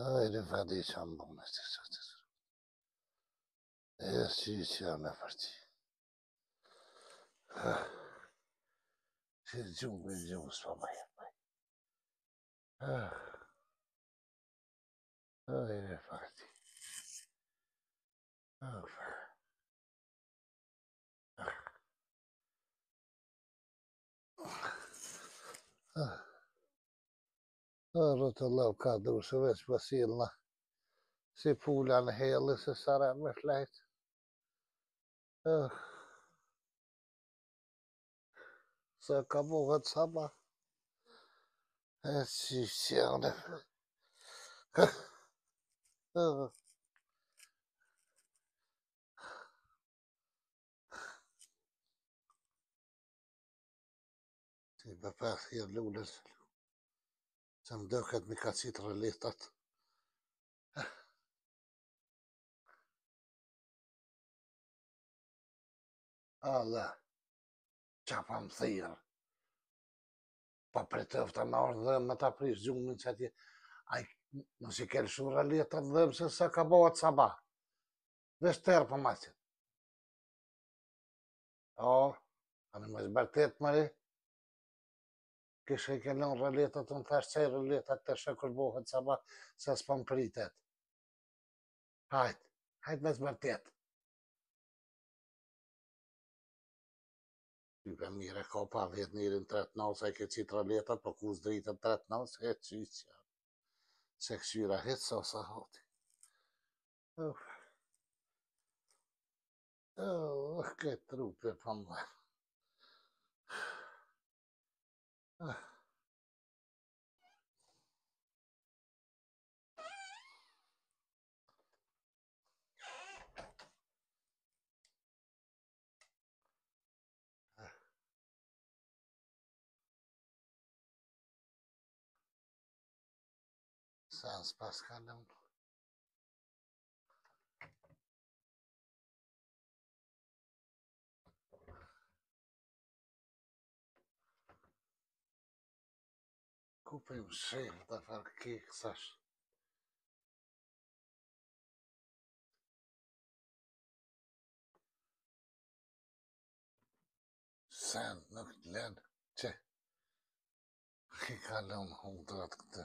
Ai, rifatti ciambone stesse. Sì, sì, a me farti. Sì, giù, spamai. Ai, rifatti. Rotolau kadru se već pasilna. Se pulan hele se sara mesleit. Se kabuhat sama. Sì, sì, papà, io lulen. Sen döket mikä citra litat. Alla. Chapam thir. Papretövta nordhömmet har prisdjungen så att ai, no se quer sura litat dhëm se sa ka bëhet sabah. Vester po masin. Ja, han är mest vërtet mëri. Kishe I kellon rëletat, unë thash qaj rëletat të shë kur bëhet sabah, se s'pam pritet. Hajt mes vërtet. Type mire ka pa vjet njërin 39, sa I ke qit rëletat, po ku s'dritën 39, e qyqja. Se këshyra hit sa hoti. Che truppe pa më. Sen s'paskallon. Kupim skilta för kiksas. Sen nuk len. Që. Ki kalon hundrat këtë.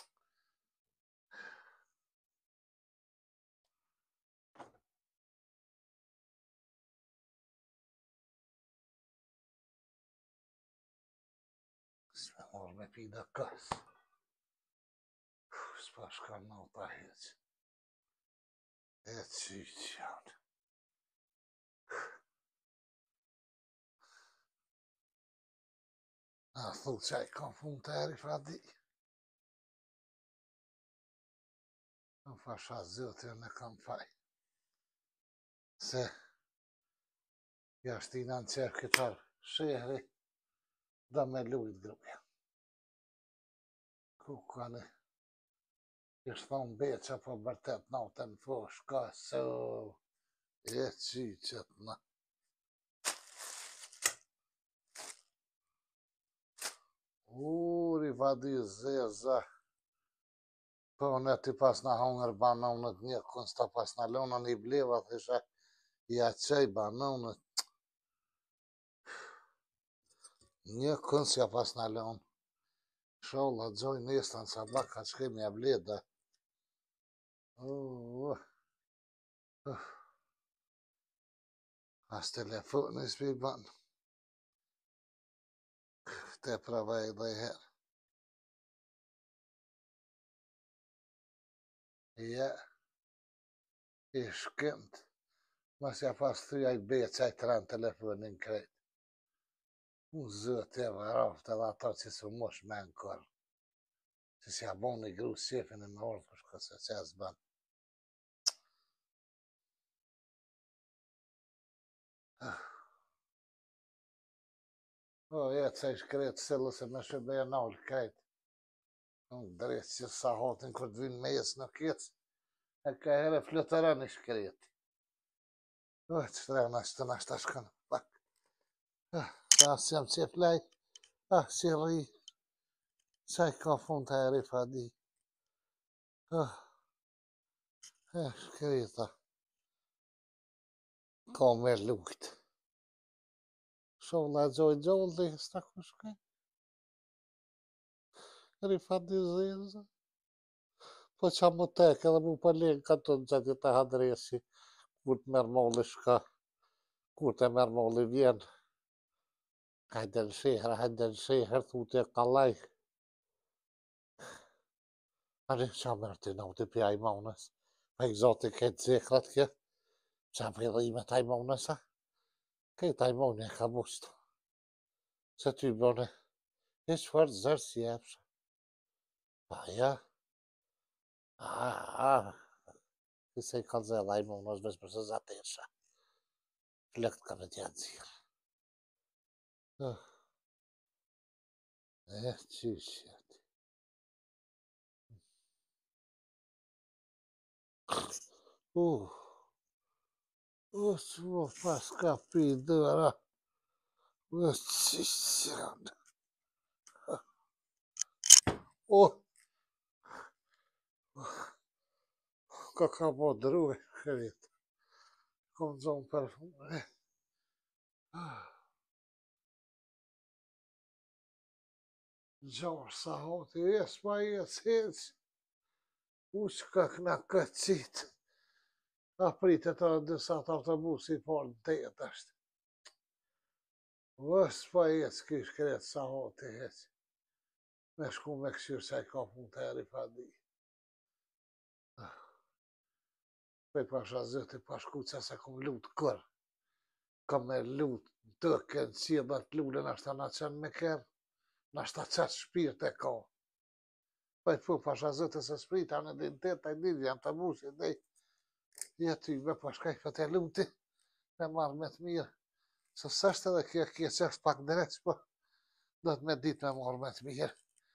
S'me mor me pida kas. S'paskallon ta hiq. E qyqja. Thu qaj ka fun të eri fa di. Në fasha zëtën e kam faj. Se jashtina në qërë këtar shehri da me lujt gruja. Ku kanë ishtë thonë beqa po bërtet natën fosh ka so e qyqet në. Rifadi zeza. Po në ti pas në hongër banonët një kunsta pas në lonën I bleva thyshe ja qej banonët. Një kunst ja pas në lonë. Sholla gjoj nestën sa baka që kemi ja bleda. As telefoni s'pi ban. Te pravaj dhe her. Ja. I shkëmt. Mas ja pas thyja I beqa I tran telefonin krejt. Unë zët e varaftë edhe ato që su mosh me në kërë. Që si ja bon I gru shefin e me orë, përshko se që as ban. Jetë se I shkretë sëllë se me shëbe e nalë krejt. Unë drejtë që sa hatin kër të vinë mes në kjecë, e ka here flëtërën I shkretë. Që të rena që të nashtë ashkënë. Pak. Sa asë jam qef lej. Si rri. Qaj ka fund të eri fa di. Shkreta. Ka me lukt. Shola gjollë dhe sta kushke. Rifadizeza. Po qa më tek edhe mu pëllen ka të në gjatë të hadresi. Kur të merë molli shka. Kur të merë molli vjen. Hajde në shihër, thute kalaj. Ani qa mërë të në të pja i monës. A i zoti këtë zekrat kje. Qa pëllimet a i monësa. Këtë a i monë e ka mushtu. Se ty bëne. E qëfar zërë si jepshë. Pa ja. Se i ka zela i monës veç përse zatesha. Flekt ka në tja dzirë. Qyshjet. Që pas ka pi dëra. Qyshjet. Ka po druje, kërrit. Kom zonë për shumë. Gjarë sa hoti, s'ma jes heq. Ushka këna këtë qitë. A pritet të dësat autobusi por në tetë është. S'ma jes kish kretë sa hoti heq. Me shku me këshyrë që i ka pun të eri pa di. Pej pasha zëti pa shku që se kom lutë kërë. Kam me lutë të kënë qidat lullën ashtë anë qenë me kërë. Në ashtë ta qëtë shpirë të ka. Pej pu pasha zëti se sprita në din të të didhja në të busit dhe jeti me pashkaj për të luti me marrë me të mirë. Se sështë edhe kje qështë pak dreqë, po do të me ditë me marrë me të mirë.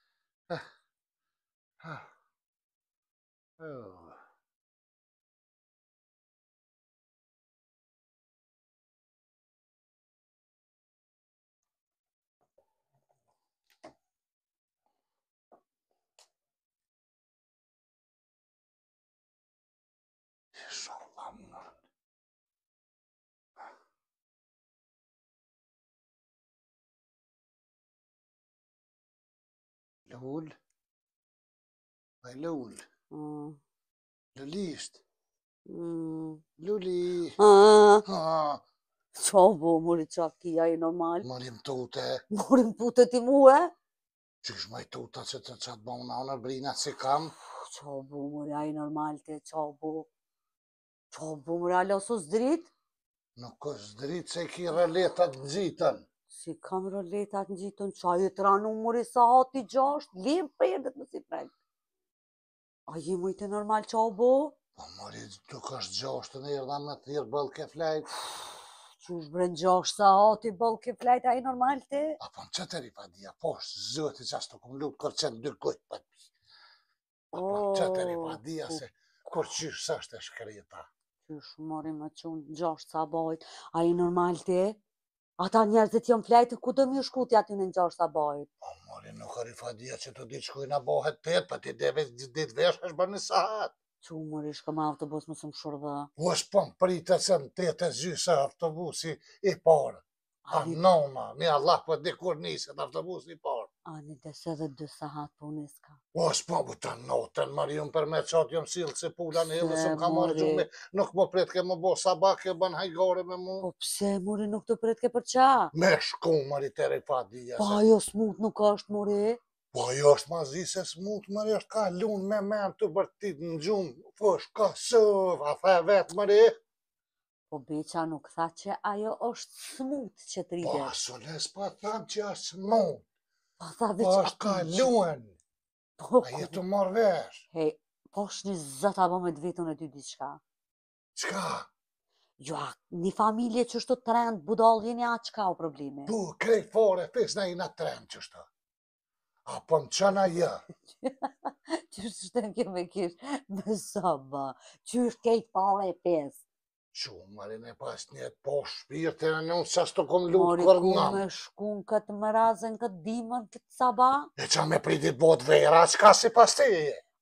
Sholla më. Lull. Aj lull. Lullisht. Lulli. Qa bo, mori qa kia i normal? Morim tute. Morim pute ti muhe? Qysh maj tuta që të qatë bona në brina si kam? Qa bo, mori a i normal te, qa bo? Qa bo, mori a lasos drit? Nuk është dritë se i ki rëletat në gjitën. Si kam rëletat në gjitën, qa i të ranu mori sa hati gjasht, lim përdet në si prek. A ji mujtë normal qa bo? Po mori, tuk është gjashtën e rëda me thirë bëllë ke flajt. Qush bren gjasht sa hati bëllë ke flajt, a i normal te? Apo në që të ripa dhja, po është zëti që ashtë të kom lutë kërë qenë dy gojtë për pi. Apo në që të ripa dhja se kur qysh së është e shkreta. Qysh mori me qunë gjasht sa bajt, a i normal te? Ata njerëzit jam flajtë, ku do mi shkuti aty në gjasht sa bajt? Po mori, nuk është ripa dhja që të ditë shkujna bëhet tëtë, pa ti deve ditë vesh është bërë një sahat. Që mori shka me autobus më së më shurë. U është po më pritë që në tëtë e gjysë autobusi i parë. A nona, një Allah për dikur njësët autobusi i parë. A një dese dhe 2 sahat po niska. U është po më të notën, mari unë për me qatë jom silë që pula në hillë, se më ka marrë gjumë, nuk më pritë ke më bo sabak, ke bën hajgore me mu. Po pse, mori, nuk të pritë ke për qa? Me shku, mari të ripa dhja. Pa jo smut nuk është, mori. Po jo është ma zi se smut, mari është ka lunë me men të bërtit në gjumë, po është ka sëv, a the vetë, mari. Po beqa nuk tha që ajo është smut që të rridet. Po soles pa thamë që është smut, Po tha po veç është ka lunë, a jetë marrë vesh. Hej, po është një zëta bo me të vetën e ty diçka. Qka? Jo, një familje që është të trend, budallin ja, qka o probleme? Tu, krejt fare, pes në i në trend që është. Apo në qëna jë. Qysh të keme kish me saba, qysh kejt fare e pes. Qumë, marin e pas njetë po shpirë në nënë që ashtë të kom lutë Mori, kërë ku nga. me shkun këtë mërazën, këtë dimën, këtë saba? E qa me pritit bot vera, qka si pas ti?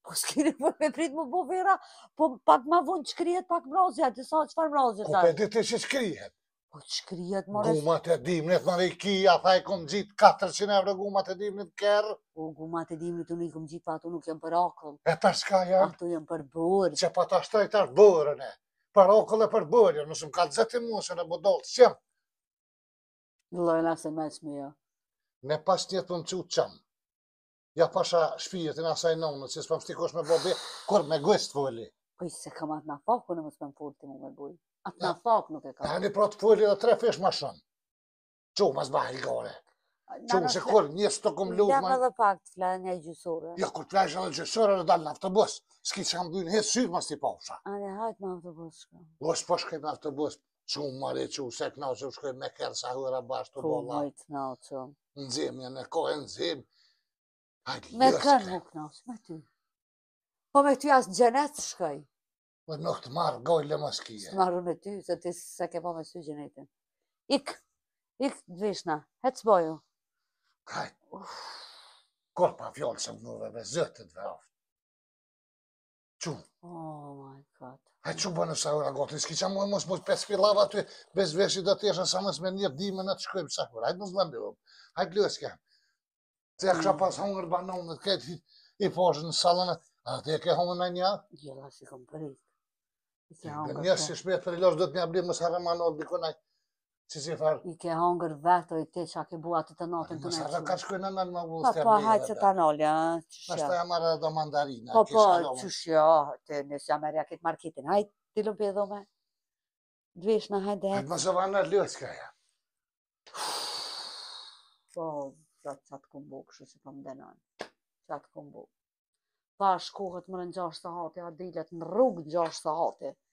Po s'kini për me prit më bo vera, po pak ma vonë shkrihet pak mrazja, të sa qëfar mrazja Ku ta? pe di ti që shkrihet? Po shkrihet more. Gumat e dimnit në Ikea, tha i kom gjitë 400 euro gumat e dimnit kërë. Po gumat e dimit unë i kom gjithë, pa ato nuk janë për akull. E për shka janë? Ato janë për borë. Që pa ta shtrejtar bërën e. Për okull e për bërën, nësëm ka dzeti musën e budolë, qëmë. Lojna se me shmija. Ne pas njetë për më qutë qëmë. Ja pasha shpijetin asaj nonë, që s'pëm shtikosh me bobe, kur me gëst vëli. Po i se kam atë na fakë, në mësë me më furti mu me buj. Atë na fakë nuk e E kam. hani pra të fëli dhe 3 fish ma shumë. Qumë mas bahil gore. Qumë se kur njës të kum lutë Lem ma... edhe pak të flenë një gjysore. Ja, kur t'lesh edhe gjësore dhe dalë në autobus. S'ki që kam dujnë hetë syrë mas t'i pasha. Ane hajtë me autobus shka. Os po shkoj me autobus. Qumë mare që u se knau që u shkoj me kërë sa hëra bashkë të Ku bolla. majtë na o qëmë. Në zemja, në kohë në zemë. Hajtë Me lëske. kënë mu knasë, me ty. Po me ty asë gjenet shkoj. Po nuk të marrë gojle mas kije. Së marrë me ty, se ti se ke po me sy gjenetin. Ik dvishna, hec boju. Hajtë. Kur pa fjollë se më nërve me zëtët vraftë. Qumë. Oh my god. Hajtë që bënë sa hëra gotë, s'ki që mu e mos 5 filava aty, bez veshi do t'esha sa mos me njërë dime në të shkojmë sa hëra. Hajtë mos lëmbi vëmë. Hajtë lëske. Se e kësha pas hongër banonë të këtë i poshë në salën, a të e ke hongër në një? Gjela si kom përit. I ke Në hongër njës që shmet për i losh do t'nja blim mësë harë manor dikonaj. Që si farë. I ke hongër vetë, i ti që a ke bua të notën të Mësë harë ka shkoj në nënë më Po, vullës të po, hajtë se ta nolja, Nështë ta qëshja. e marrë edhe do mandarina. Po, po, qëshja, të nësja merja këtë marketin. Hajtë, ti lupi e dhome. Dvishna, hajde. Hajtë më zëva në lëska ja. Po, qatë kumbu, kështu që po më denon. Qatë kumbu. Pa shkohet më në 6 sahate, a dilet në rrugë 6 sahate.